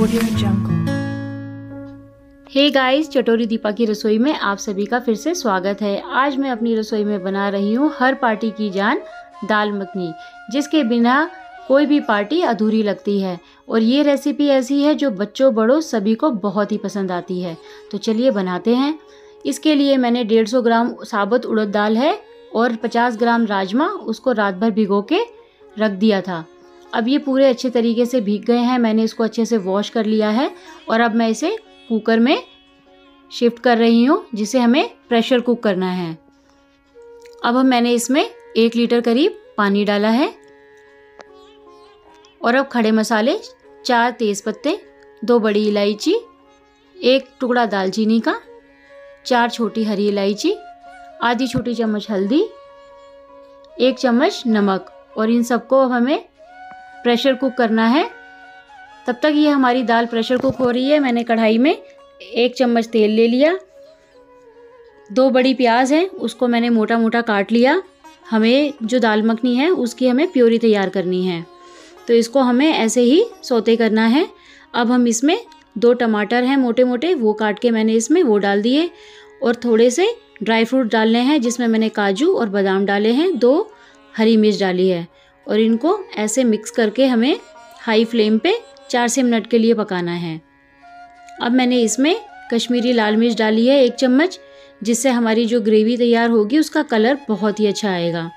Audio Jungle। Hey guys, Chatori Deepa की रसोई में आप सभी का फिर से स्वागत है। आज मैं अपनी रसोई में बना रही हूँ हर पार्टी की जान दाल मखनी, जिसके बिना कोई भी पार्टी अधूरी लगती है। और ये रेसिपी ऐसी है जो बच्चों बड़ों सभी को बहुत ही पसंद आती है। तो चलिए बनाते हैं। इसके लिए मैंने 150 ग्राम साबुत उड़द दाल है और 50 ग्राम राजमा, उसको रात भर भिगो के रख दिया था। अब ये पूरे अच्छे तरीके से भीग गए हैं। मैंने इसको अच्छे से वॉश कर लिया है और अब मैं इसे कुकर में शिफ्ट कर रही हूँ, जिसे हमें प्रेशर कुक करना है। अब मैंने इसमें 1 लीटर करीब पानी डाला है और अब खड़े मसाले 4 तेज़पत्ते, 2 बड़ी इलायची, 1 टुकड़ा दालचीनी का, 4 छोटी हरी इलायची, आधी छोटी चम्मच हल्दी, 1 चम्मच नमक, और इन सबको अब हमें प्रेशर कुक करना है। तब तक ये हमारी दाल प्रेशर कुक हो रही है। मैंने कढ़ाई में 1 चम्मच तेल ले लिया। 2 बड़ी प्याज हैं, उसको मैंने मोटा मोटा काट लिया। हमें जो दाल मखनी है उसकी हमें प्योरी तैयार करनी है, तो इसको हमें ऐसे ही सौते करना है। अब हम इसमें 2 टमाटर हैं मोटे मोटे, वो काट के मैंने इसमें वो डाल दिए। और थोड़े से ड्राई फ्रूट डालने हैं, जिसमें मैंने काजू और बादाम डाले हैं। 2 हरी मिर्च डाली है और इनको ऐसे मिक्स करके हमें हाई फ्लेम पे 4 से मिनट के लिए पकाना है। अब मैंने इसमें कश्मीरी लाल मिर्च डाली है 1 चम्मच, जिससे हमारी जो ग्रेवी तैयार होगी उसका कलर बहुत ही अच्छा आएगा।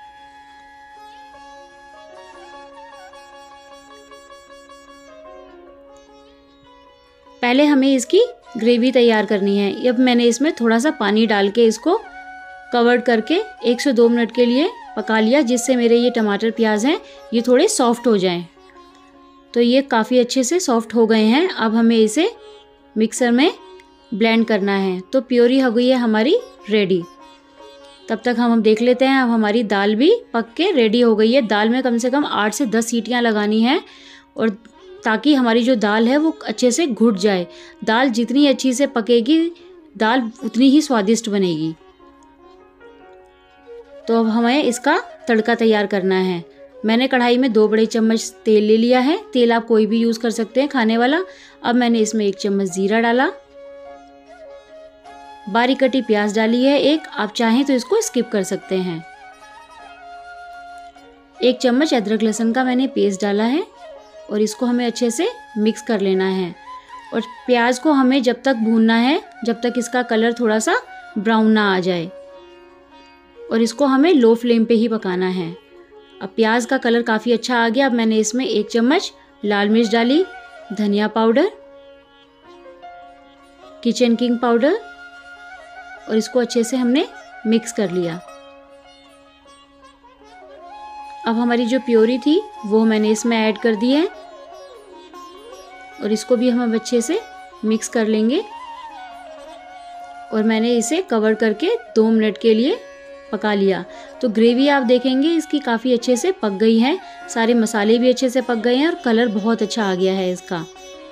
पहले हमें इसकी ग्रेवी तैयार करनी है। अब मैंने इसमें थोड़ा सा पानी डाल के इसको कवर करके 1 से 2 मिनट के लिए पका लिया, जिससे मेरे ये टमाटर प्याज हैं ये थोड़े सॉफ्ट हो जाएं। तो ये काफ़ी अच्छे से सॉफ्ट हो गए हैं। अब हमें इसे मिक्सर में ब्लेंड करना है। तो प्योरी हो गई है हमारी रेडी। तब तक हम देख लेते हैं। अब हमारी दाल भी पक के रेडी हो गई है। दाल में कम से कम 8 से 10 सीटियाँ लगानी हैं, और ताकि हमारी जो दाल है वो अच्छे से घुट जाए। दाल जितनी अच्छी से पकेगी, दाल उतनी ही स्वादिष्ट बनेगी। तो अब हमें इसका तड़का तैयार करना है। मैंने कढ़ाई में 2 बड़े चम्मच तेल ले लिया है। तेल आप कोई भी यूज़ कर सकते हैं खाने वाला। अब मैंने इसमें 1 चम्मच जीरा डाला, बारीक कटी प्याज डाली है 1, आप चाहें तो इसको स्किप कर सकते हैं। 1 चम्मच अदरक लहसुन का मैंने पेस्ट डाला है और इसको हमें अच्छे से मिक्स कर लेना है। और प्याज को हमें जब तक भूनना है जब तक इसका कलर थोड़ा सा ब्राउन ना आ जाए, और इसको हमें लो फ्लेम पे ही पकाना है। अब प्याज का कलर काफ़ी अच्छा आ गया। अब मैंने इसमें 1 चम्मच लाल मिर्च डाली, धनिया पाउडर, किचन किंग पाउडर, और इसको अच्छे से हमने मिक्स कर लिया। अब हमारी जो प्योरी थी वो मैंने इसमें ऐड कर दी है और इसको भी हम अच्छे से मिक्स कर लेंगे। और मैंने इसे कवर करके 2 मिनट के लिए पका लिया। तो ग्रेवी आप देखेंगे इसकी काफ़ी अच्छे से पक गई है। सारे मसाले भी अच्छे से पक गए हैं और कलर बहुत अच्छा आ गया है इसका।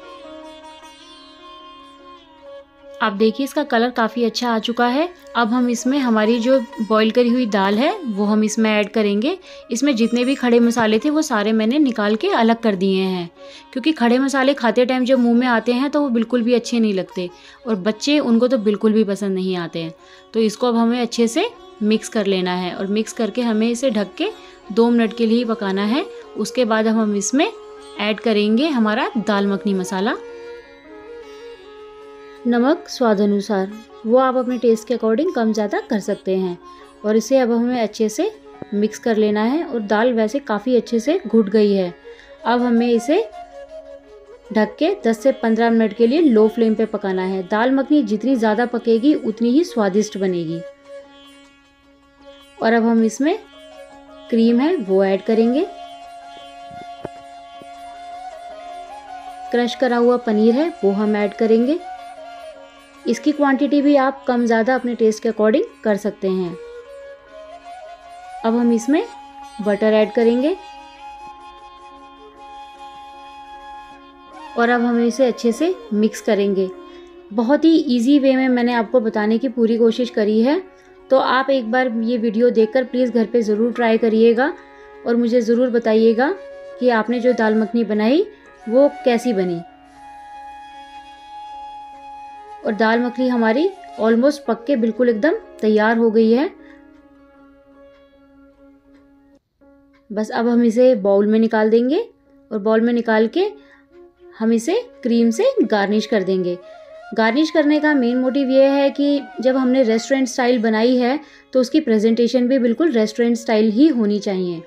आप देखिए इसका कलर काफ़ी अच्छा आ चुका है। अब हम इसमें हमारी जो बॉईल करी हुई दाल है वो हम इसमें ऐड करेंगे। इसमें जितने भी खड़े मसाले थे वो सारे मैंने निकाल के अलग कर दिए हैं, क्योंकि खड़े मसाले खाते टाइम जब मुंह में आते हैं तो वो बिल्कुल भी अच्छे नहीं लगते, और बच्चे उनको तो बिल्कुल भी पसंद नहीं आते हैं। तो इसको अब हमें अच्छे से मिक्स कर लेना है और मिक्स करके हमें इसे ढक के 2 मिनट के लिए पकाना है। उसके बाद अब हम इसमें ऐड करेंगे हमारा दाल मखनी मसाला। नमक स्वाद अनुसार, वो आप अपने टेस्ट के अकॉर्डिंग कम ज़्यादा कर सकते हैं। और इसे अब हमें अच्छे से मिक्स कर लेना है। और दाल वैसे काफ़ी अच्छे से घुट गई है। अब हमें इसे ढक के 10 से 15 मिनट के लिए लो फ्लेम पे पकाना है। दाल मखनी जितनी ज़्यादा पकेगी उतनी ही स्वादिष्ट बनेगी। और अब हम इसमें क्रीम है वो ऐड करेंगे, क्रश करा हुआ पनीर है वो हम ऐड करेंगे। इसकी क्वांटिटी भी आप कम ज़्यादा अपने टेस्ट के अकॉर्डिंग कर सकते हैं। अब हम इसमें बटर ऐड करेंगे और अब हम इसे अच्छे से मिक्स करेंगे। बहुत ही इजी वे में मैंने आपको बताने की पूरी कोशिश करी है। तो आप एक बार ये वीडियो देखकर प्लीज़ घर पे ज़रूर ट्राई करिएगा और मुझे ज़रूर बताइएगा कि आपने जो दाल मखनी बनाई वो कैसी बनी। और दाल मखनी हमारी ऑलमोस्ट पक के बिल्कुल एकदम तैयार हो गई है। बस अब हम इसे बाउल में निकाल देंगे और बाउल में निकाल के हम इसे क्रीम से गार्निश कर देंगे। गार्निश करने का मेन मोटिव ये है कि जब हमने रेस्टोरेंट स्टाइल बनाई है तो उसकी प्रेजेंटेशन भी बिल्कुल रेस्टोरेंट स्टाइल ही होनी चाहिए।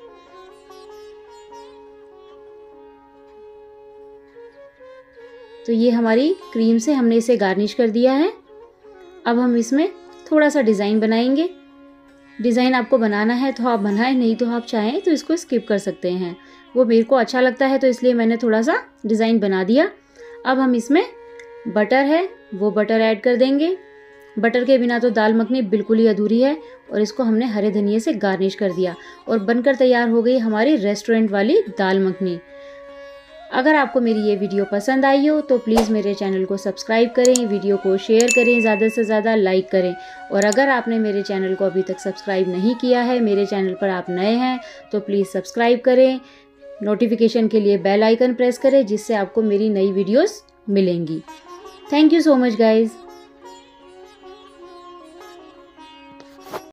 तो ये हमारी क्रीम से हमने इसे गार्निश कर दिया है। अब हम इसमें थोड़ा सा डिज़ाइन बनाएंगे। डिज़ाइन आपको बनाना है तो आप बनाएं, नहीं तो आप चाहें तो इसको स्किप कर सकते हैं। वो मेरे को अच्छा लगता है तो इसलिए मैंने थोड़ा सा डिज़ाइन बना दिया। अब हम इसमें बटर है वो बटर ऐड कर देंगे। बटर के बिना तो दाल मखनी बिल्कुल ही अधूरी है। और इसको हमने हरे धनिये से गार्निश कर दिया और बनकर तैयार हो गई हमारी रेस्टोरेंट वाली दाल मखनी। अगर आपको मेरी ये वीडियो पसंद आई हो तो प्लीज़ मेरे चैनल को सब्सक्राइब करें, वीडियो को शेयर करें, ज़्यादा से ज़्यादा लाइक करें। और अगर आपने मेरे चैनल को अभी तक सब्सक्राइब नहीं किया है, मेरे चैनल पर आप नए हैं तो प्लीज़ सब्सक्राइब करें। नोटिफिकेशन के लिए बेल आइकन प्रेस करें जिससे आपको मेरी नई वीडियोस मिलेंगी। Thank you so much guys.